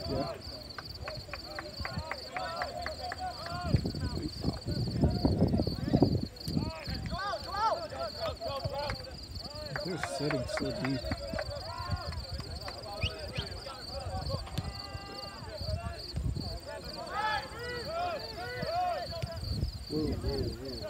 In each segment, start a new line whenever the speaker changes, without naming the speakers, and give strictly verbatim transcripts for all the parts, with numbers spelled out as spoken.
Yeah. They're sitting so deep. Whoa, whoa, whoa.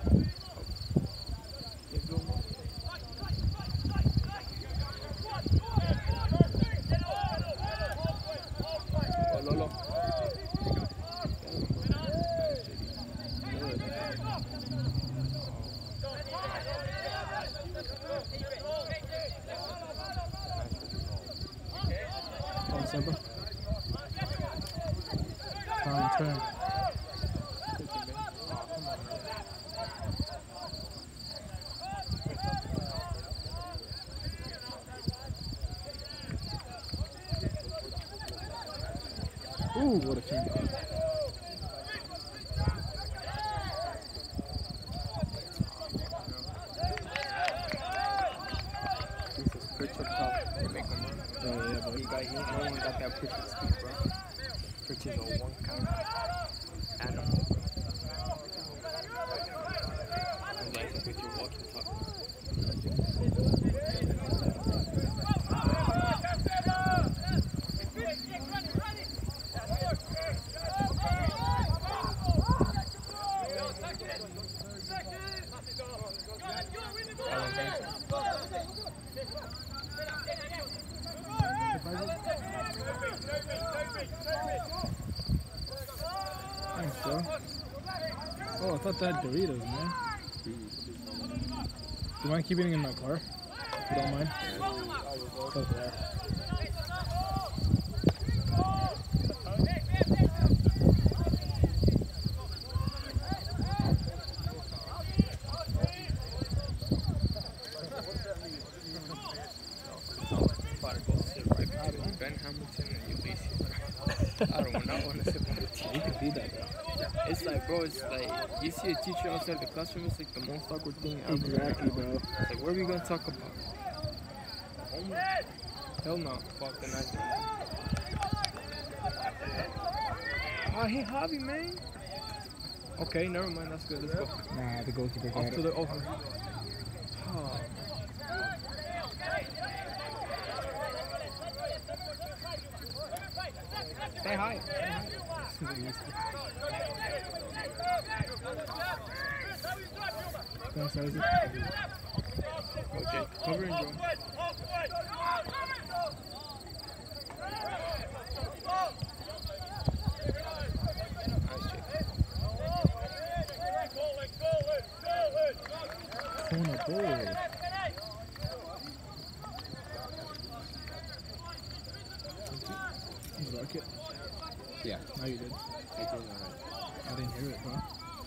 Seba. Time turn. Ooh, what a turn.
Oh yeah, but he got he, no one got that Pritchard speed, bro. Pritchard's a one count animal. It's like a picture walking talk.
Thanks, bro. Oh, I thought that had Doritos, man. Do you mind keeping it in my car? If you don't mind? It's over there.
I don't know, I want to sit by the teacher.
You can be that, bro.
It's like, bro, it's like, you see a teacher outside the classroom, it's like the most awkward thing ever.
Exactly, bro.
It's like, what are we going to talk about? Homework? Hell no. Fuck the night. Oh, hey, hobby, man. Okay, never mind, that's good, let's go.
Nah, the goalkeeper got
Off
it.
to the over. Oh. Say hi.
Thanks, Isaac.
Okay, cover and go. Nice check.
Corner ball. You like it?
Yeah.
No, you did. I didn't hear it, bro.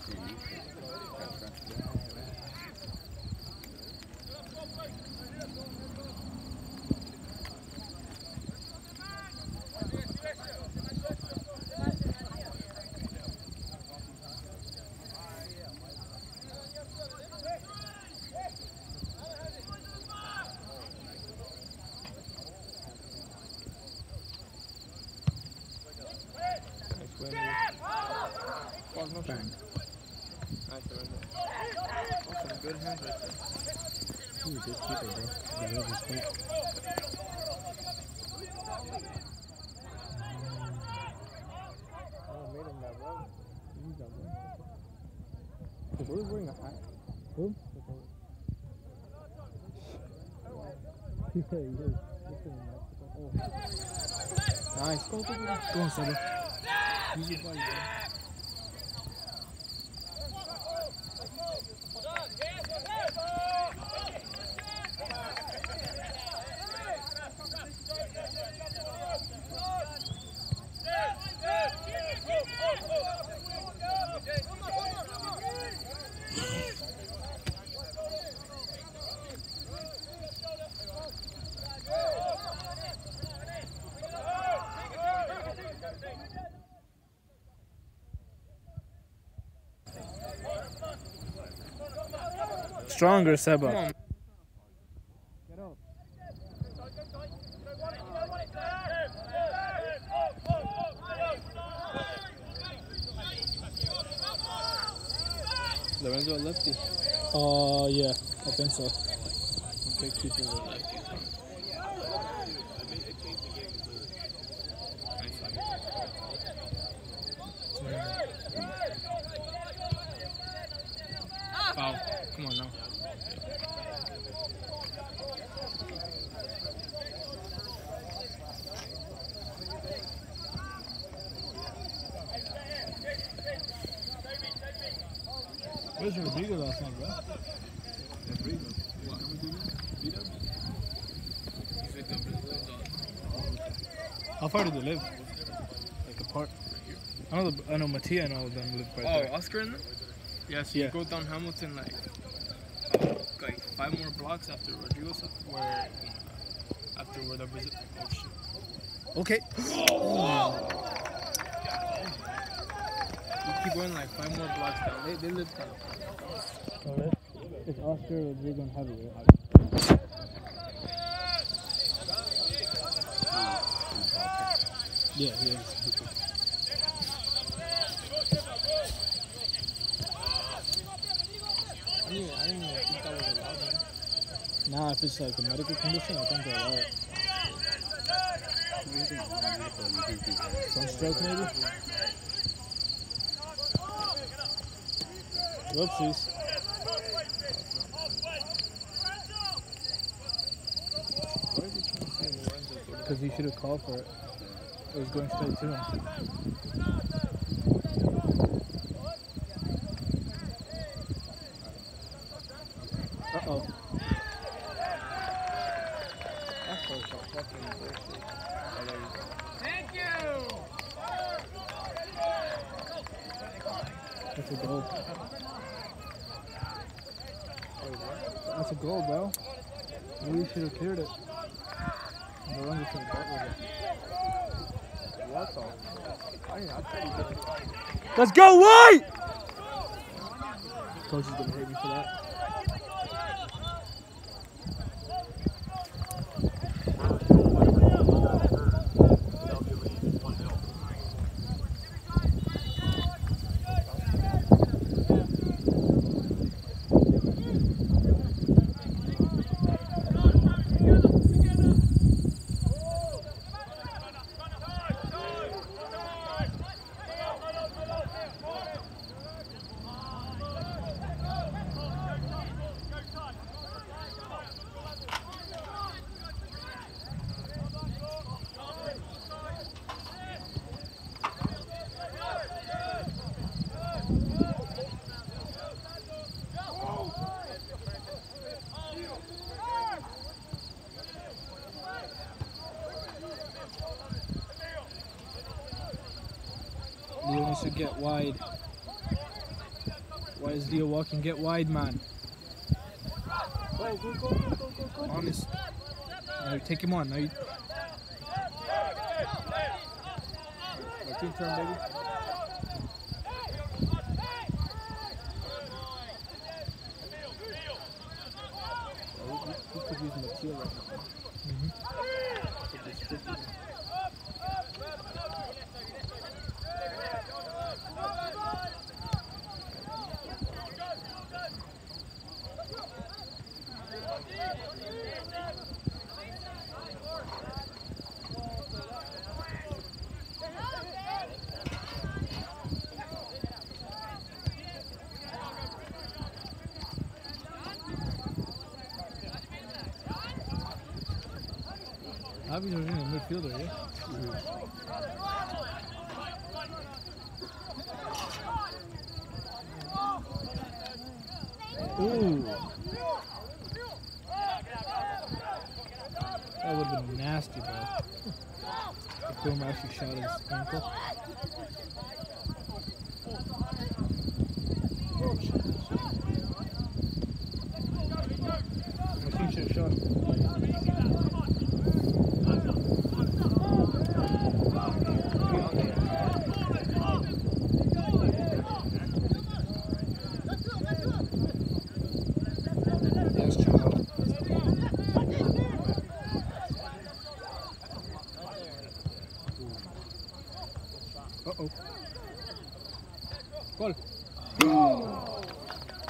Bang.
Nice surrender. Oh, some good hands right there.
Ooh, good keeper, bro. The real respect.
Oh, made him that run.
He's that one.
The boy's wearing a hat.
Who? Yeah, he is. Oh.
Nice. Go, go, go.
Go on, Seba. Use your body, bro. Stronger, Seba.
Come on.
Get up.
Lorenzo a lefty.
Uh, yeah, I think so.
Okay, keepers are lefties. Huh? Foul. Come on now.
Where's Rodrigo last night, bro?
Rodrigo. What? How we doing? Beat up? He picked up his little dog.
How far do they live? Like apart? I know, the, I know Mattia and all of them live right
Oh,
there.
Oscar and them? Yeah, so
Yeah.
you go down Hamilton like, uh, like five more blocks after Rodrigo's up, where, uh, after where the visit. Oh shit.
Okay.
Oh. You keep going like five more blocks down. They, they live kind of far.
Alright. It's Oscar, Rodrigo, and Javi, right? Yeah, yeah.
I didn't, I didn't even think that was allowed, man.
Nah, if it's like a medical condition, I think they're alright. Sunstroke, maybe? Whoopsies.
Why are they trying to say Lorenzo?
Because he should have called for it. It was going straight to him. Uh-oh.
That's so fucking bullshit.
Thank you!
That's a goal.
Wait, what?
That's a goal, bro. Maybe you should have cleared it. The run should have dealt with it.
What the? I didn't, I thought he did it.
Let's go, White! Coach is gonna hate me for that. Leo needs to get wide. Why is Leo walking? Get wide, man.
Go, go, go, go, go, go, go.
Honest. Now you take him on. Now you.
Team turn, baby. Oh, we, we could use Mattia right now.
Mm-hmm.
Could be fifty.
Javi's originally a midfielder, yeah? Ooh. That would have been nasty, bro. The film actually shot his ankle. I think she shot him. Uh-oh. Goal.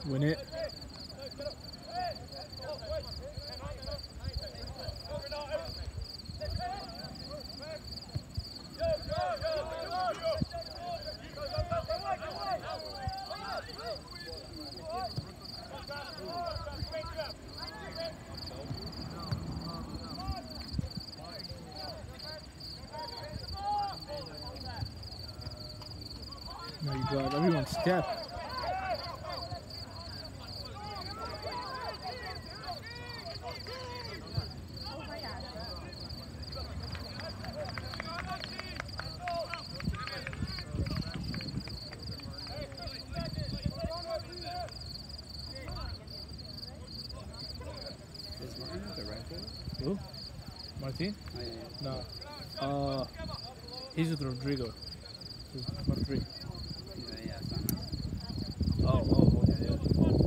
Win it. No, you drive everyone's step.
Is Martin at the rifle?
Who? Martin?
Oh, yeah, yeah.
No. Uh, he's with Rodrigo. He's front three.
Yeah, yeah, it's not nice.
Oh, oh, okay, yeah.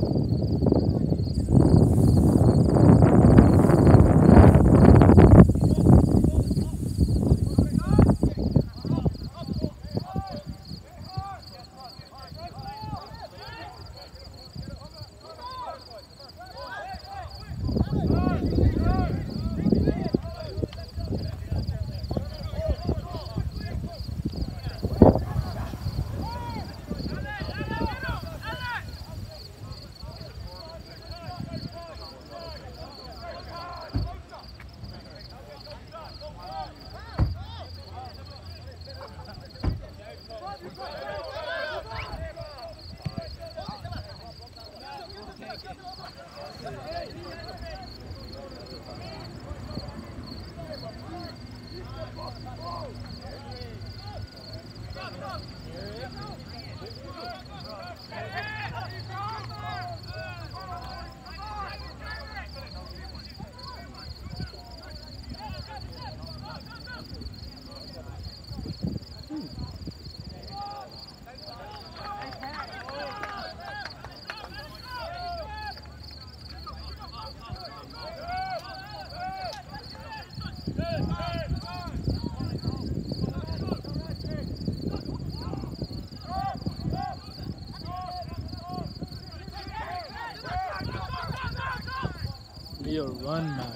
Leo, run, man.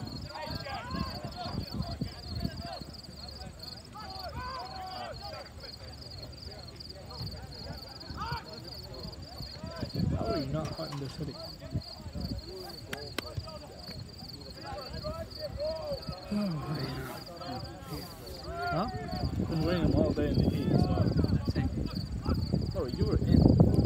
How are you not hot in the city? Huh? Been wearing them all day in the heat. So. Oh, you were in.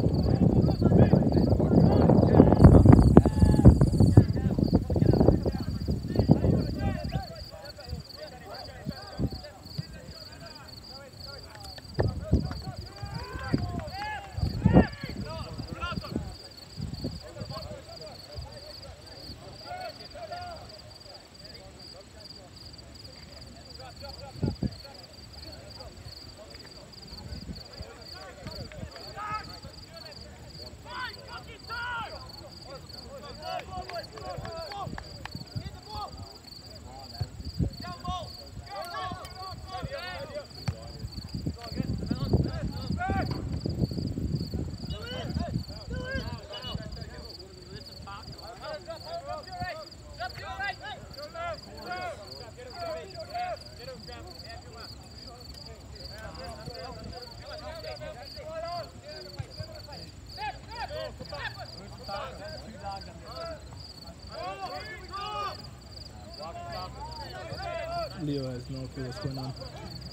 Leo has no clue what's going on.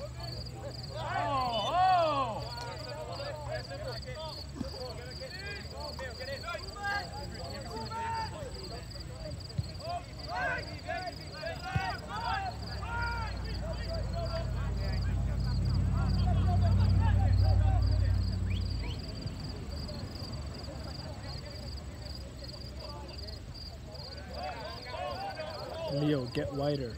Leo, get wider.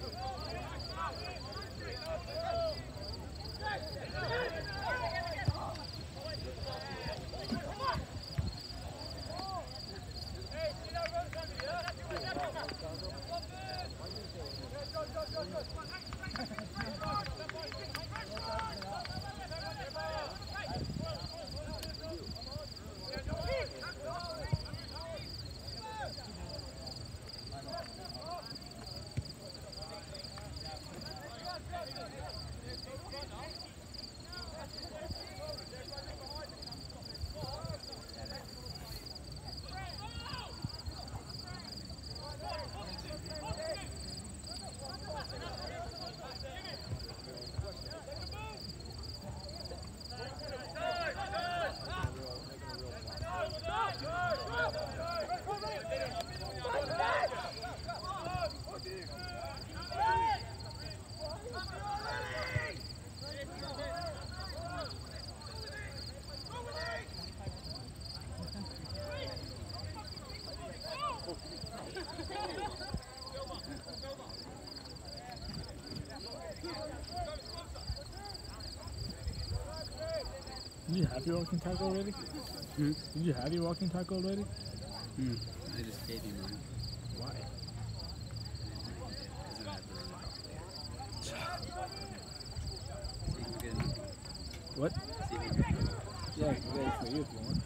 you have your walking tackle already?
Hmm?
Did you have your walking tackle already?
Hmm. I just gave you mine.
Why?
Because I had to run it off later. So you can get another one.
What?
So you can get another one.
Yeah, I can get it for you if you want.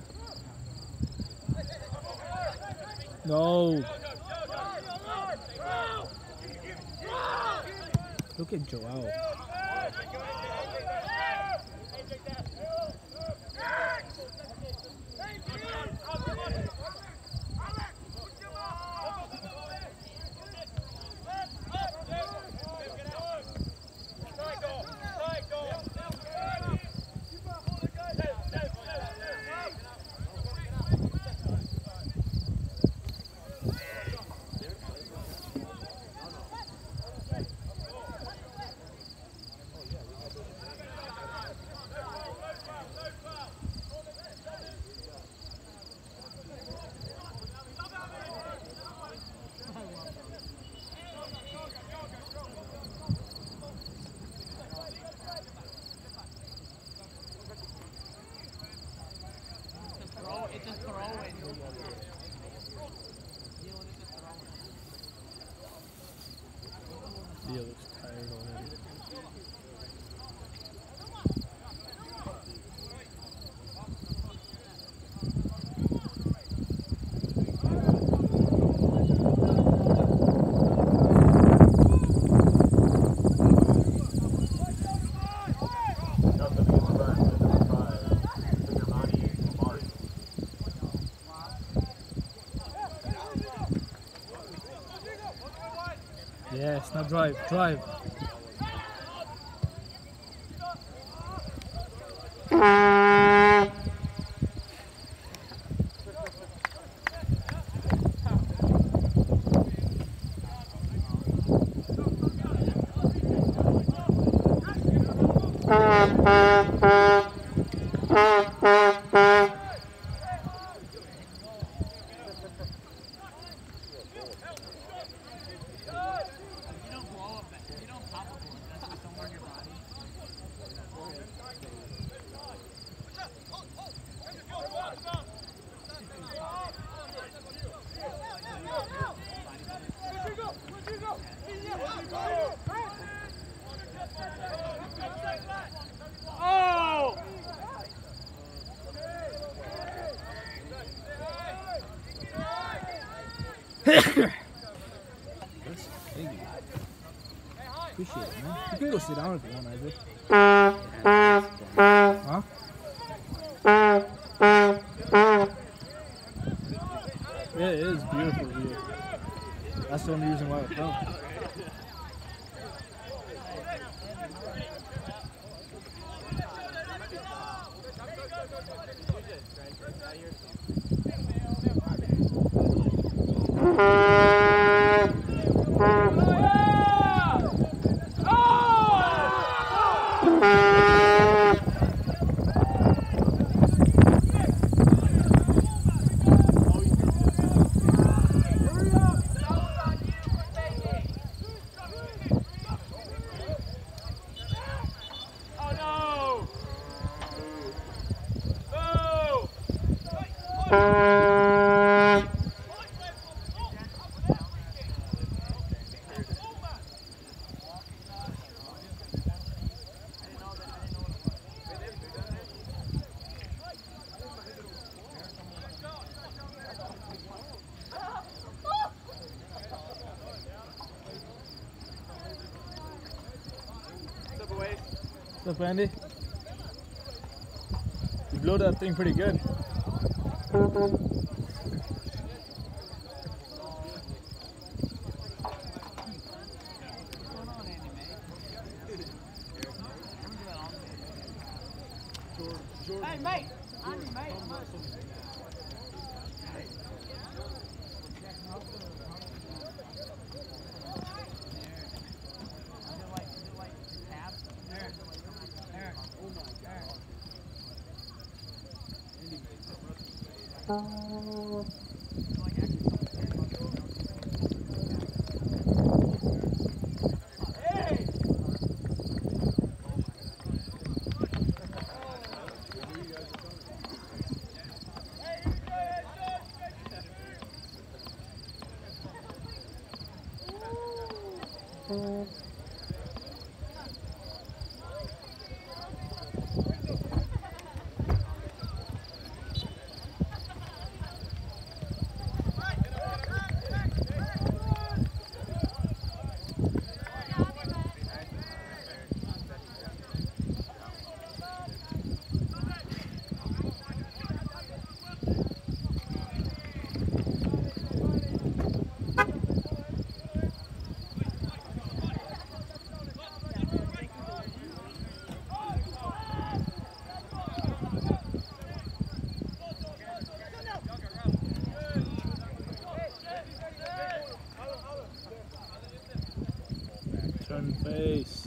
No! Look at Joel. Dia looks tired already. Yes, now drive, drive. That's thank you. Appreciate it, man. You can go sit down if you want, Isaac. Huh? Yeah, it is beautiful here. That's the only reason why I come. What's up, Andy? You blow that thing pretty good.
Hey, mate! Andy, mate!
Turn face.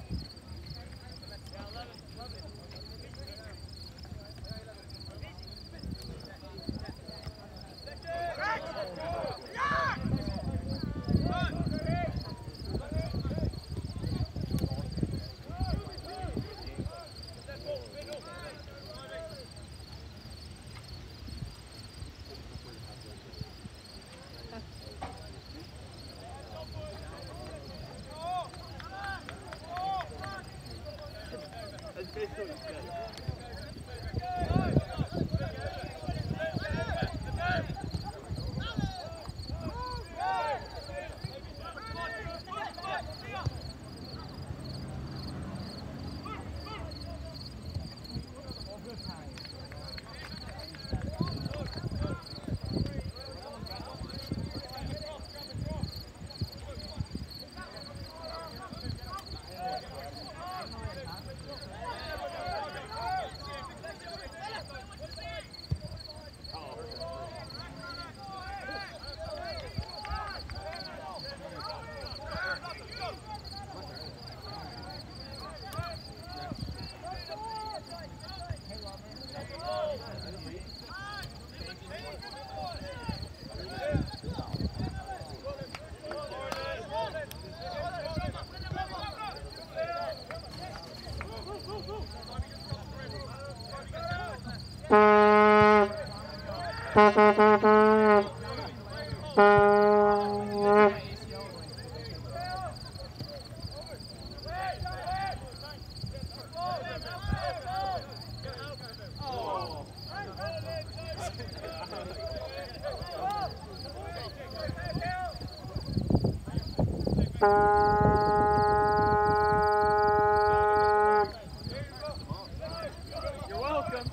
You're welcome.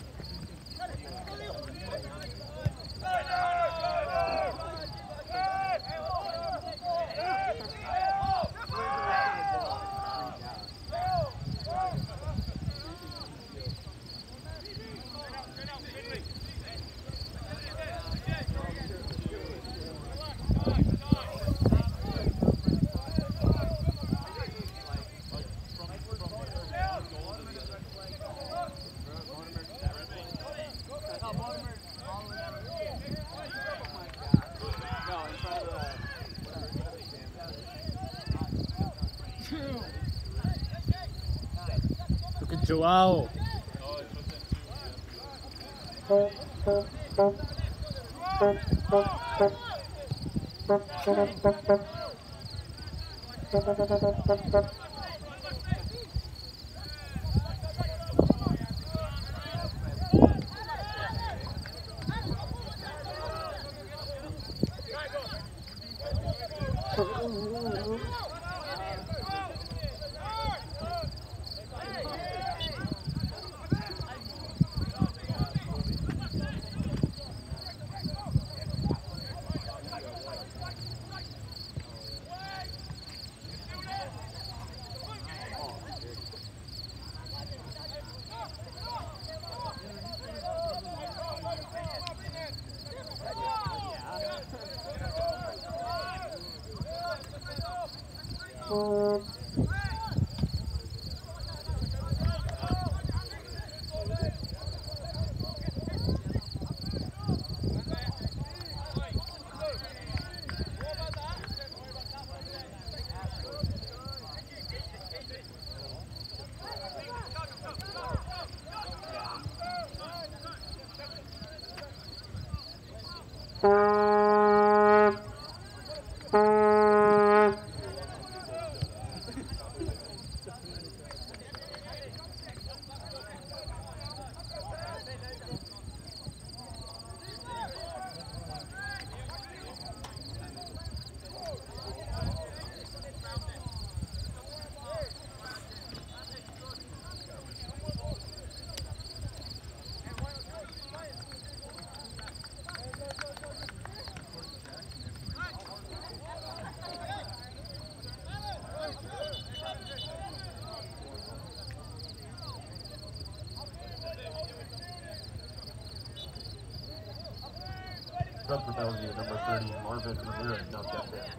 Look at Joao.
sub for Bellevue, number thirty, Marvin Ramirez, now stepped in.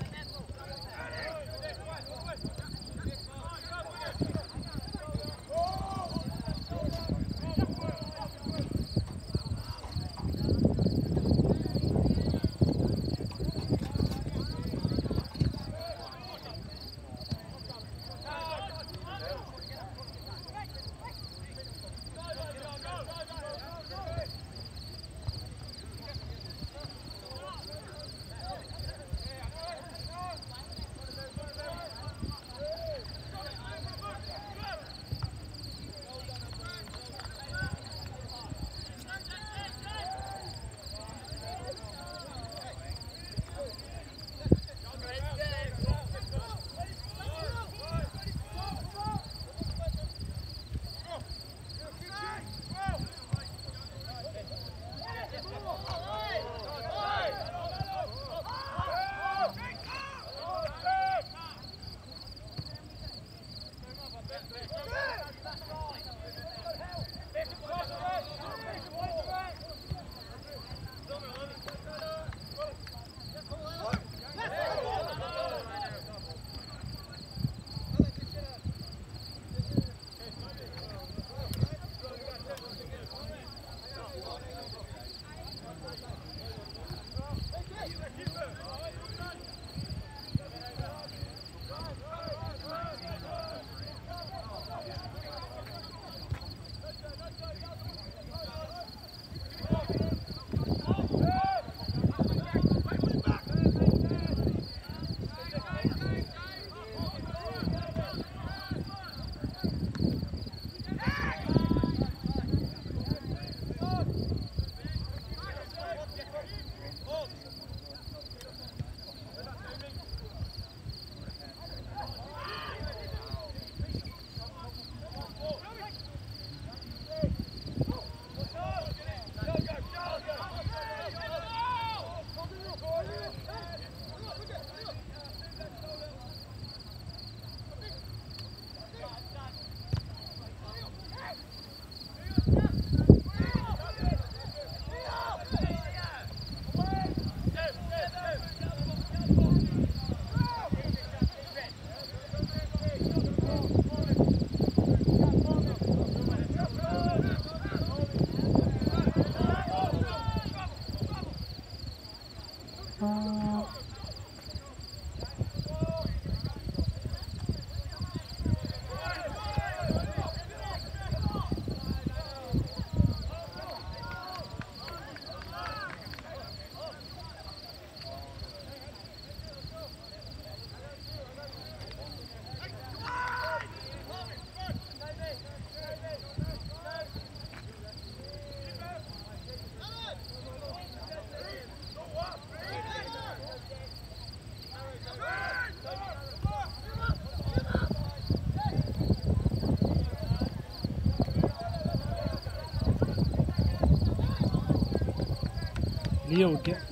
Leo would get.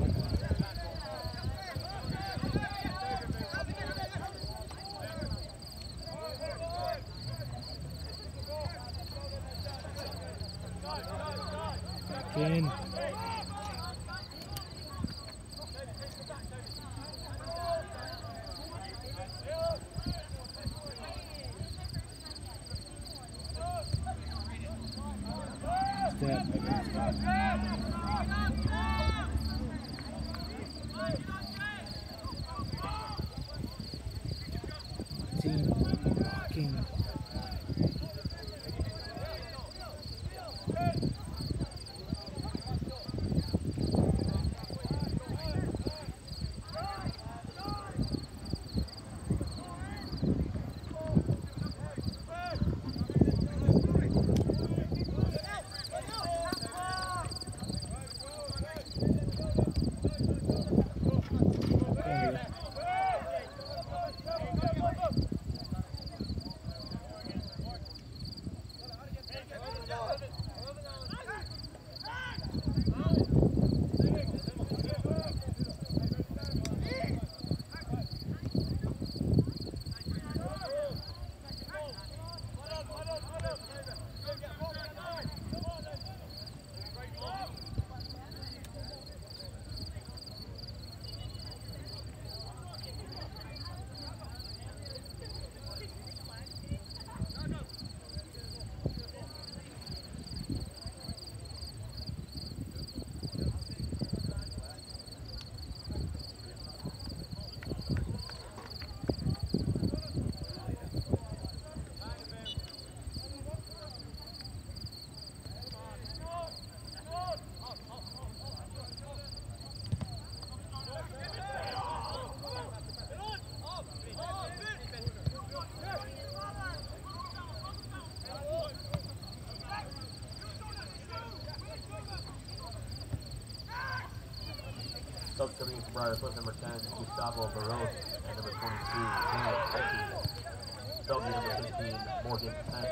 Back in.
Subs coming in for Briar foot number ten, Gustavo Barros, and number twenty-two, Daniel Becky. Bellevue number fifteen, Morgan Penn.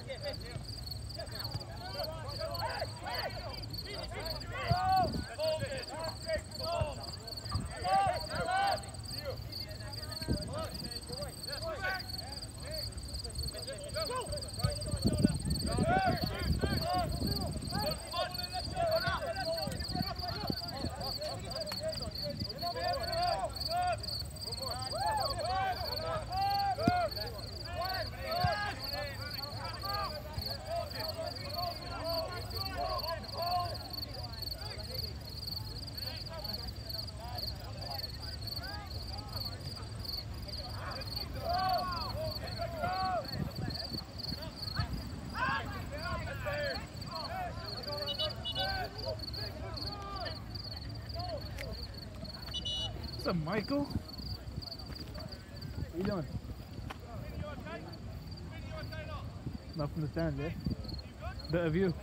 What's up, Michael? What you doing? Not from the stand, eh? Bellevue.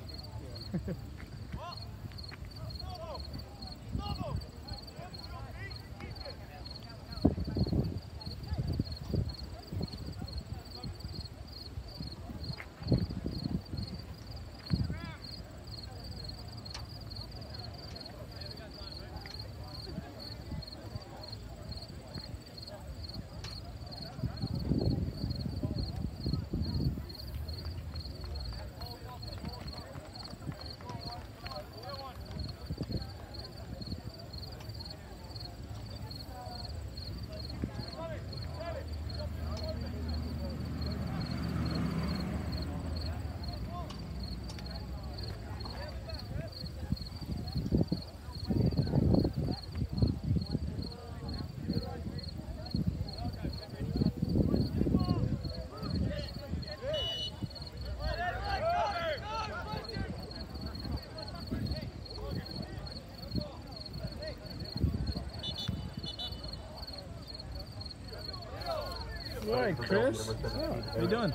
All right, Chris. Oh, how you doing?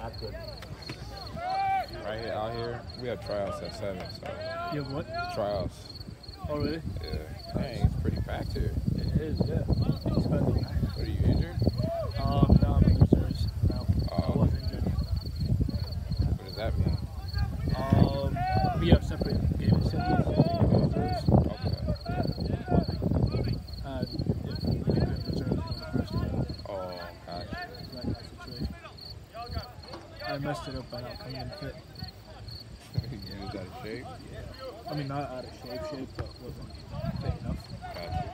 Right here, out here, we have tryouts at seven. So
You have what?
tryouts,
Oh, really?
yeah. Dang, it's pretty packed here.
It is, yeah. It's about the time.
What, are you injured?
Um, no, I'm in reserves now. I
Oh.
was injured.
What does that mean?
Um, we have separate game schedules. Reserves.
Okay.
Uh, if we get in reserves on the first game,
Oh, gotcha.
it's like that situation. I messed it up by not coming in fit.
You was out of shape?
I mean, not out of shape, shape, but wasn't fit enough.
Gotcha.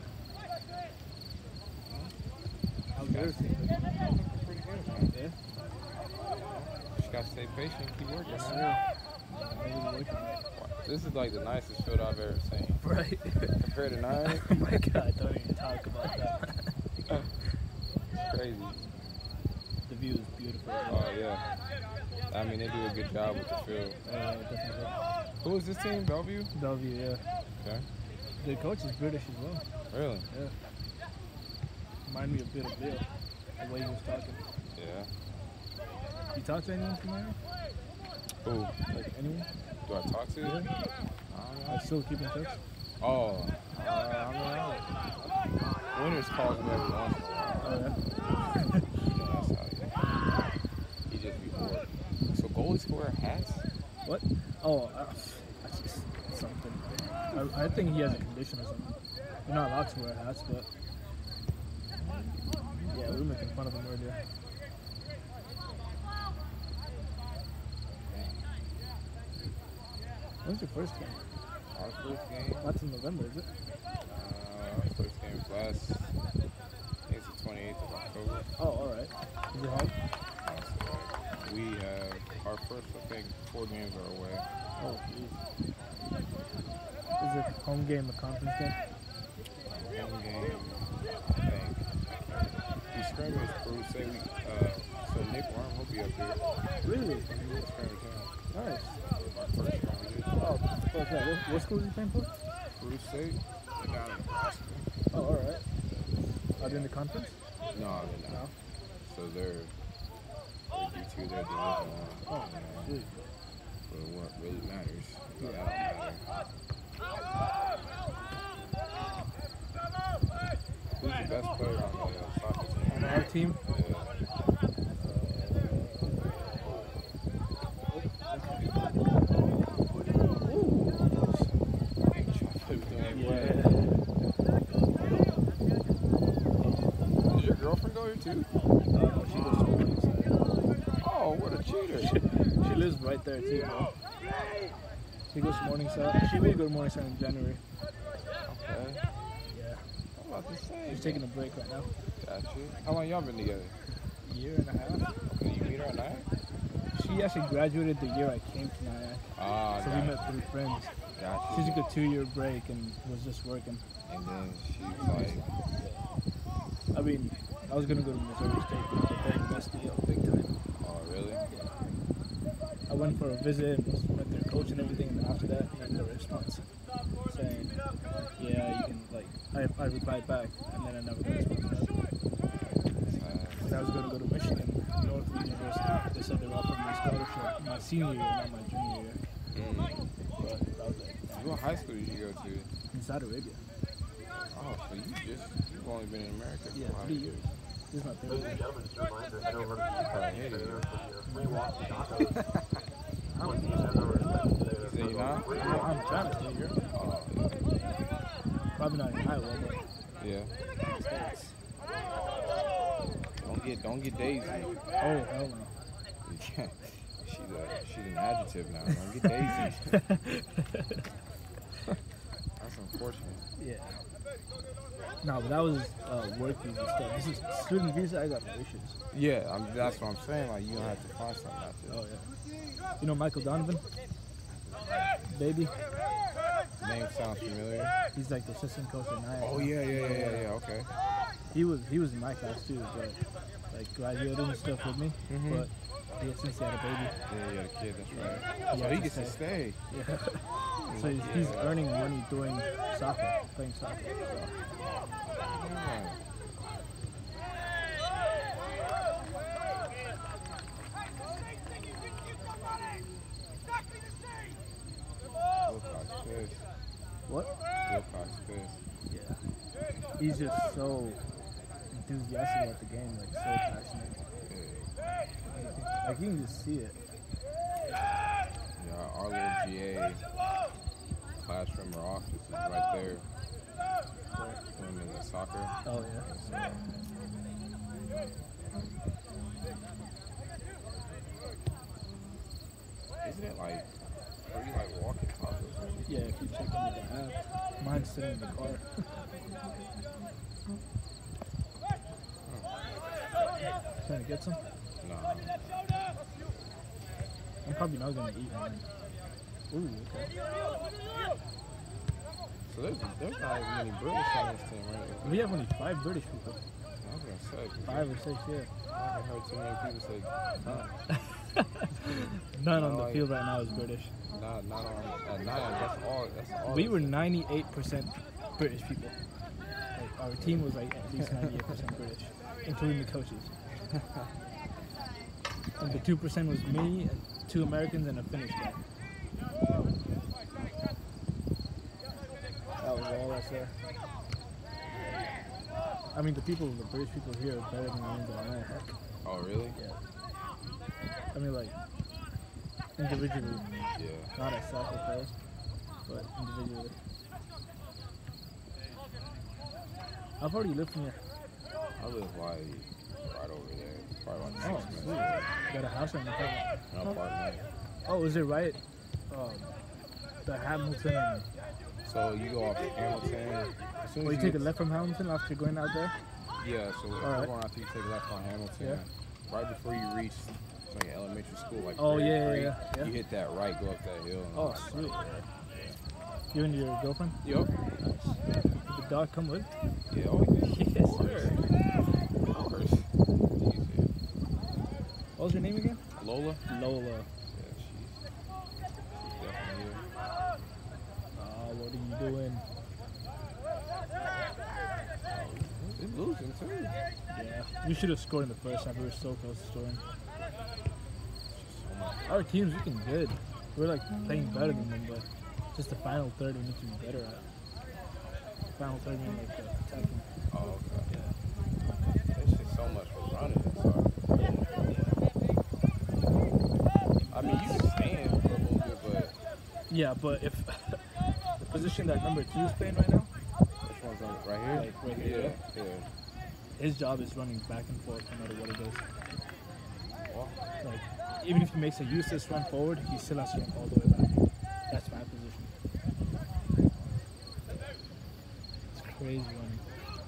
How's yours?
Pretty good, man.
Yeah?
Just gotta stay patient, keep working,
Yes,
man.
sir. I'm really working on it.
This is like the nicest field I've ever seen.
Right.
Compared to nine,
Oh my God, don't even talk about that.
it's crazy.
The view is beautiful.
Oh, yeah. I mean, they do a good job with the field.
Uh, definitely.
Who is this team, Bellevue?
Bellevue, yeah.
Okay.
The coach is British as well.
Really?
Yeah. Remind me a bit of Bill, the way he was talking.
Yeah.
You talk to anyone from there?
Who?
Like anyone?
Do I talk to?
Yeah.
I don't know.
I still keep in touch?
Oh, uh, I mean, I don't- Winters calls me every once in a while.
Oh, yeah.
You know, that's how he, he just be bored. So goalies wear hats?
What? Oh, uh, that's just something. I, I think he has a condition or something. You're not allowed to wear hats, but yeah, we were making fun of him earlier. When's your first game?
Our first game?
That's in November, is it?
Uh, our first game was last, I think it's the twenty-eighth of October.
Oh, alright. Is it hard?
Uh, so we have, our first, I think, four games are away.
Oh, jeez. Is it home game, a conference game?
Home game, I think. We scrimmage, Bruce, say we, uh, so Nick Worm will be up here.
Really?
We will scrimmage him.
Nice.
Our first scrimmage.
Oh, okay. What, what school is he playing for?
Bruce State, they're down in Nebraska.
Oh, alright. Are they in the conference?
No, they're
No.
not. So they're, they're D two, they're Division One.
Oh,
you know,
sweet.
but what really matters,
Yeah.
that don't matter.
team.
Does your girlfriend go here too?
Uh, she goes to Morningside.
Oh, what a cheater.
She lives right there too, bro. She goes to Morningside. She will go to Morningside in January.
Okay.
Yeah.
I'm about to say.
She's taking a break right now.
Got you. How long y'all been together?
Year and a half.
Okay, you meet her at night?
She actually graduated the year I came to Nyack.
Ah,
So
got
we met through friends.
Got
She
you.
took a two-year break and was just working.
And then she's like,
I mean, I was gonna go to Missouri State, but they messed me up big time.
oh, really?
I went for a visit and met their coach and everything, and then after that, I got a response saying, "Yeah, you can." Like, I, I replied back, and then I never got a response back.
Uh,
And I was gonna go to Michigan, Northwood University. They said they were offering me a scholarship my senior year, not my junior year.
mm.
But I was like,
What high school did you go to?
in Saudi Arabia.
Oh, so you just, you've only been in America for
Yeah,
like-
three years. This is my third
Ladies and
year.
gentlemen, just a reminder, head over to the
I hear you.
for your free walk to tacos.
I'm,
Once again, head over to the
So you're not?
free
I'm,
walk.
I'm trying to stay here.
Oh,
Probably not in Iowa, but
yeah.
in the States.
Don't get, don't get Daisy.
Oh, hell no.
You can't. She's a, she's an adjective now. Don't get Daisy. That's unfortunate.
Yeah. No, but that was uh, work visa stuff. This is student visa. I got no issues.
Yeah, I'm, that's what I'm saying. Like, you don't have to find something out there.
Oh yeah. You know Michael Donovan? Baby.
Name sounds familiar.
He's like the assistant coach at Nyack.
Oh yeah, yeah, yeah, yeah, yeah. Okay.
He was he was in my class too, but like graduated and stuff with me.
Mhm.
But he had, since he had a baby,
Yeah, yeah, the kid. That's right.
he
So
had
he
to
gets to
stay.
stay.
Yeah. So he's, he's earning money doing soccer, playing soccer. So.
Yeah. Wilcox pissed.
What?
Wilcox pissed.
Yeah. He's just so enthusiastic about the game, like so passionate.
Yeah.
Like you can just see it.
Yeah, our little G A classroom or office is right there. Him in the soccer.
Oh yeah.
Isn't it like free, like walking tacos? or something?
Yeah, if you check into the app. Mine's sitting in the car. Trying to get some?
No.
I'm probably not gonna eat mine. Ooh, okay.
So there's, there's not as many British on this team, right?
We have only five British people.
I was gonna say, 'cause
Five or six, yeah.
I haven't heard too many people say none.
None on
No,
the
I-
field right now is British.
Not, not on at nine. That's all. That's all.
We were ninety-eight percent British people. Like, our team was like at least ninety-eight percent British, including the coaches. And the two percent was me, and two Americans, and a Finnish guy. That was all that's there. I mean, the people, the British people here are better than the ones that I heck.
Oh really?
Yeah. I mean, like, individually,
Yeah.
not as soccer players, but individually. How far do you live from here?
I live like right over there. Probably like
Oh,
six
sweet.
minutes.
Got a house or an apartment?
An apartment.
Oh, is it right? Um, the Hamilton and...
So you go off of Hamilton. As soon as
Or you take a
get-
left from Hamilton after going out there?
Yeah. So if
Alright.
you're going after you take left on Hamilton.
Yeah.
Right before you reach it's like an elementary school, like
Oh,
grade
yeah,
three,
yeah, yeah.
you hit that right, go up that hill. And
Oh, sweet. You and your girlfriend?
Yup.
Nice. Did the dog come with?
Yeah. Oh, yeah.
Yes, sir.
Of course. Jeez,
What was your name again?
yeah. Lola.
Lola.
Yeah, she's, she's definitely here.
Oh, what are you doing?
It's losing too.
Yeah. We should have scored in the first half. We were so close to scoring.
So much.
Our team's looking good. We're like playing better than them, but just the final third we need to be better at. Final third, we need like uh, attacking.
Oh, okay.
Yeah.
There's just so so much for running in soccer. I mean, you can stand for a little bit, but
Yeah, but if the position that number two is playing right now,
which one's on right here?
Like right here,
Yeah, yeah.
his job is running back and forth no matter what he does.
Well,
Like, even if he makes a useless run forward, he still has to run all the way back. That's my position. It's crazy running.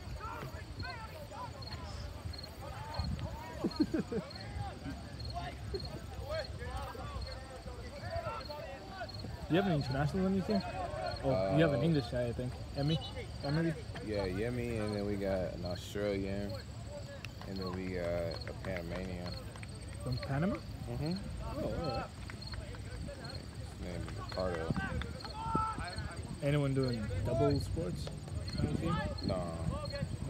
Do you have an international or anything? Oh, you have an
Uh,
English guy, I think. Emmy? Emily?
yeah, Yemi, and then we got an Australian, and then we got a Panamanian.
From Panama?
Mm-hmm.
Oh, alright.
His name is Ricardo.
Anyone doing double sports on your team?
No,
No.
I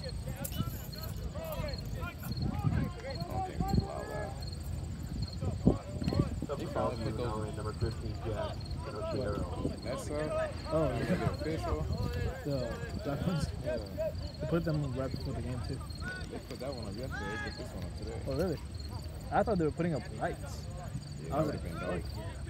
don't think we allow that.
Something
probably
else
put
is
those-
now in number fifteen, Jack. And Otero.
That's uh,
Oh,
is it official?
the black ones?
Yeah,
They put them right before the game, too.
they put that one up yesterday. They put this one up today.
Oh, really? I thought they were putting up lights
Yeah,
I
that
was
would have been dope.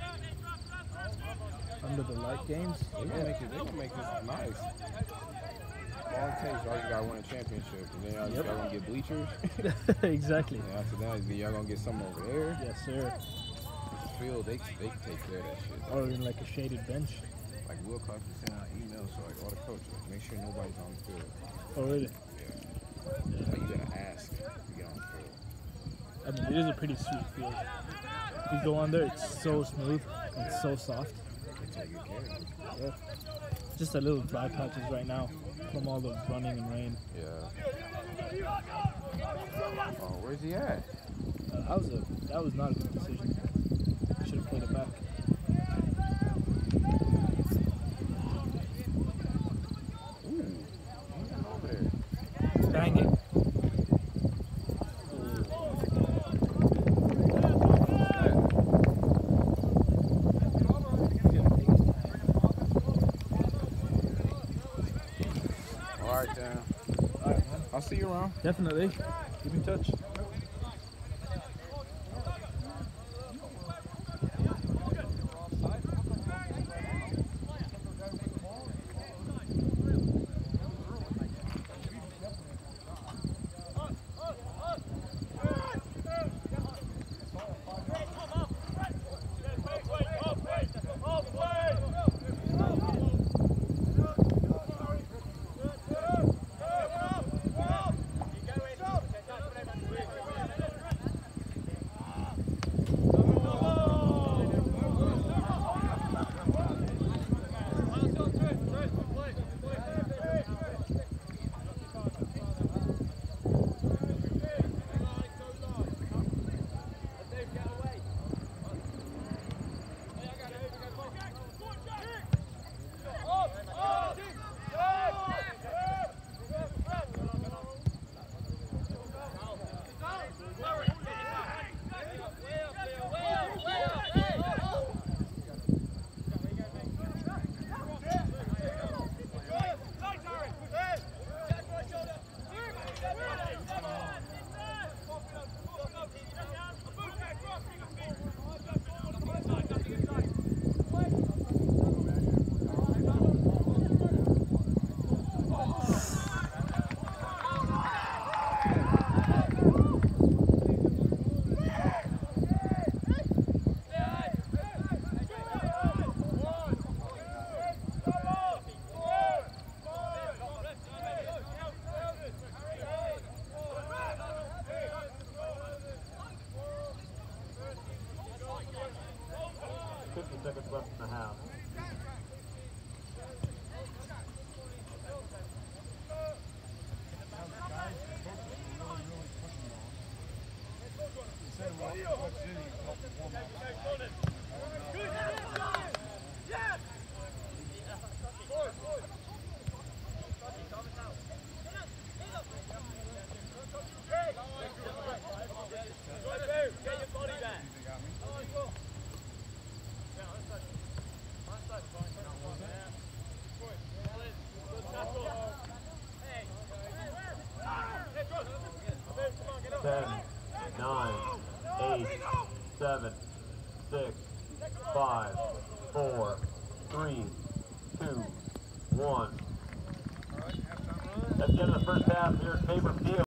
under the light games.
They gonna make it. They gonna make this nice. All it takes, y'all just gotta win a championship, and then y'all,
Yep.
y'all gonna get bleachers.
Exactly.
And after that, then y'all gonna get something over there.
Yes, sir.
The field, they they can take care of that shit.
Or in like a shaded bench.
Like Wilcox was sending out emails to like all the coaches, like, make sure nobody's on the field.
Oh, really?
Yeah. Like you gotta ask to get on the field.
I mean, it is a pretty sweet field. If you go on there, it's so smooth. It's so soft.
They take good care of it.
Yeah. Just a little dry patches right now from all the running and rain.
Yeah. Oh, where's he at?
Uh, that was a that was not a good decision. I should have played it back.
Ooh, he's over there.
Dang it.
All right, then.
All right, man.
I'll see you around.
Definitely. Keep in touch.
ten, nine, eight, seven, six, five, four, three, two, one. That's the end of the first half here at Faber Field.